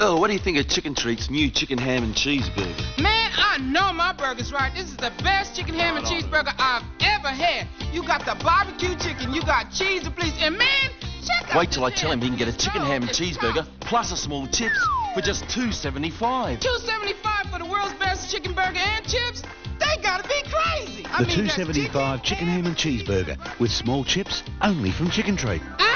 Oh, what do you think of Chicken Treat's new chicken ham and cheeseburger? Man, I know my burger's right. This is the best chicken ham and cheeseburger I've ever had. You got the barbecue chicken, you got cheese to please, and man, check out. Wait till I tell him he can get a chicken ham and cheeseburger plus a small chips for just $2.75. $2.75 for the world's best chicken burger and chips? They gotta be crazy. The $2.75 chicken ham and cheeseburger with small chips only from Chicken Treat.